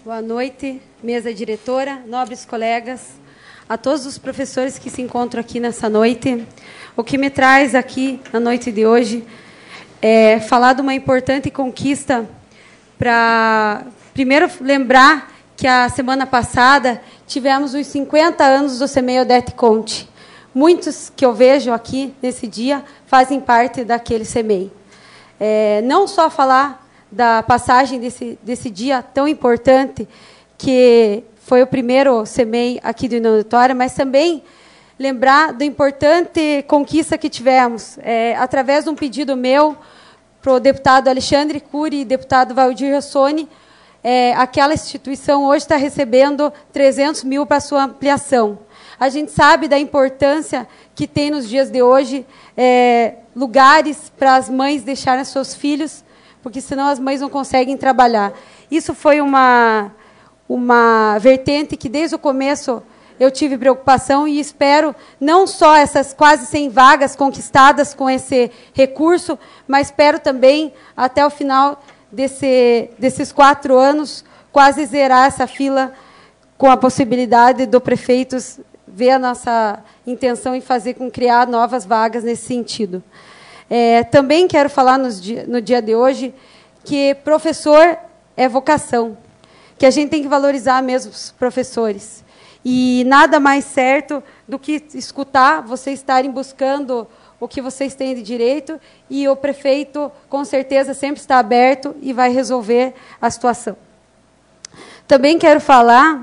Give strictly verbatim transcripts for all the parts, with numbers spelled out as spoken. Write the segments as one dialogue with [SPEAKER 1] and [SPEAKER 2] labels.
[SPEAKER 1] Boa noite, mesa diretora, nobres colegas, a todos os professores que se encontram aqui nessa noite. O que me traz aqui na noite de hoje é falar de uma importante conquista para, primeiro, lembrar que a semana passada tivemos os cinquenta anos do CEMEI Odete Conte. Muitos que eu vejo aqui nesse dia fazem parte daquele CEMEI. É, não só falar da passagem desse, desse dia tão importante, que foi o primeiro CEMEI aqui do União da Vitória, mas também lembrar da importante conquista que tivemos, é, através de um pedido meu para o deputado Alexandre Cury e deputado Valdir Rossoni. É, aquela instituição hoje está recebendo trezentos mil para a sua ampliação. A gente sabe da importância que tem nos dias de hoje é, lugares para as mães deixarem seus filhos, porque senão as mães não conseguem trabalhar. Isso foi uma, uma vertente que, desde o começo, eu tive preocupação e espero não só essas quase cem vagas conquistadas com esse recurso, mas espero também, até o final desse, desses quatro anos, quase zerar essa fila com a possibilidade do prefeito ver a nossa intenção em fazer com criar novas vagas nesse sentido. É, também quero falar nos dia, no dia de hoje que professor é vocação, que a gente tem que valorizar mesmo os professores. E nada mais certo do que escutar vocês estarem buscando o que vocês têm de direito, e o prefeito, com certeza, sempre está aberto e vai resolver a situação. Também quero falar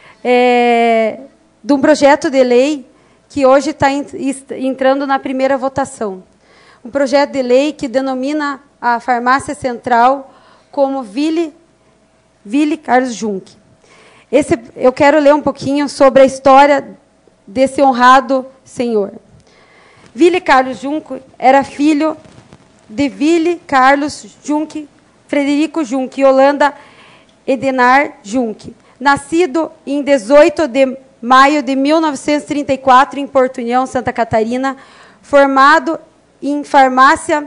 [SPEAKER 1] é, de um projeto de lei que hoje está entrando na primeira votação. Um projeto de lei que denomina a farmácia central como Ville, Ville Carlos Junck. Esse, eu quero ler um pouquinho sobre a história desse honrado senhor. Ville Carlos Junck era filho de Ville Carlos Junck, Frederico Junck e Holanda Edenar Junck, nascido em dezoito de maio de mil novecentos e trinta e quatro em Porto União, Santa Catarina, formado em farmácia,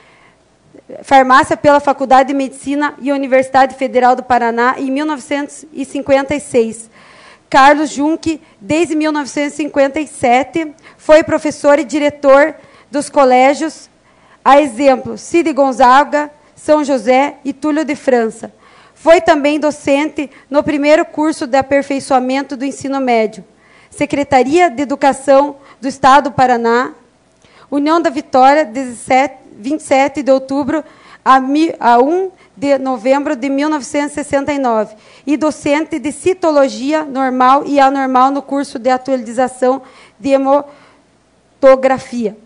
[SPEAKER 1] farmácia pela Faculdade de Medicina e Universidade Federal do Paraná em mil novecentos e cinquenta e seis. Carlos Junck, desde mil novecentos e cinquenta e sete, foi professor e diretor dos colégios, a exemplo, Cide Gonzaga, São José e Túlio de França. Foi também docente no primeiro curso de aperfeiçoamento do ensino médio, Secretaria de Educação do Estado do Paraná, União da Vitória, vinte e sete de outubro a um de novembro de mil novecentos e sessenta e nove, e docente de citologia normal e anormal no curso de atualização de hemotografia.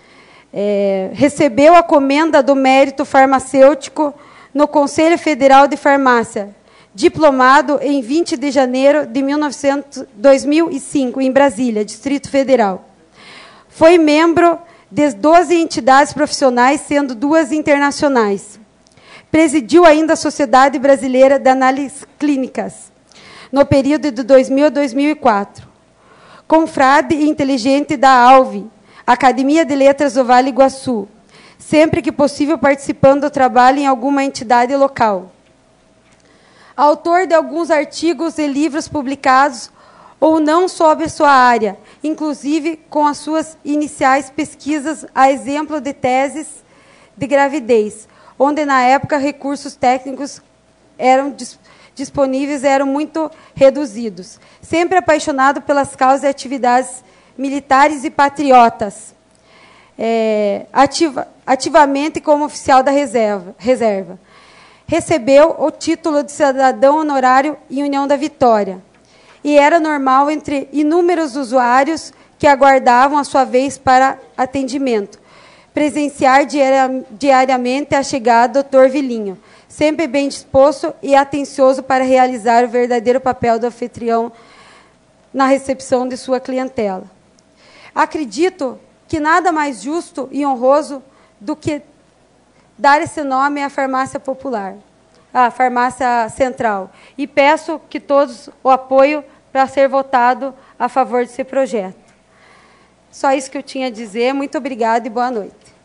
[SPEAKER 1] É, recebeu a comenda do mérito farmacêutico no Conselho Federal de Farmácia, diplomado em vinte de janeiro de dois mil e cinco, em Brasília, Distrito Federal. Foi membro de doze entidades profissionais, sendo duas internacionais. Presidiu ainda a Sociedade Brasileira de Análises Clínicas, no período de dois mil a dois mil e quatro. Confrade inteligente da ALVE, Academia de Letras do Vale Iguaçu, sempre que possível participando do trabalho em alguma entidade local. Autor de alguns artigos e livros publicados ou não sobre sua área, inclusive com as suas iniciais pesquisas, a exemplo de teses de gravidez, onde, na época, recursos técnicos eram disponíveis eram muito reduzidos. Sempre apaixonado pelas causas e atividades militares e patriotas, é, ativa, ativamente como oficial da reserva, reserva. Recebeu o título de cidadão honorário em União da Vitória, e era normal entre inúmeros usuários que aguardavam a sua vez para atendimento, presenciar diariamente a chegada do doutor Vilinho, sempre bem disposto e atencioso para realizar o verdadeiro papel do anfitrião na recepção de sua clientela. Acredito que nada mais justo e honroso do que dar esse nome à farmácia popular, à farmácia central. E peço que todos o apoiem para ser votado a favor desse projeto. Só isso que eu tinha a dizer. Muito obrigada e boa noite.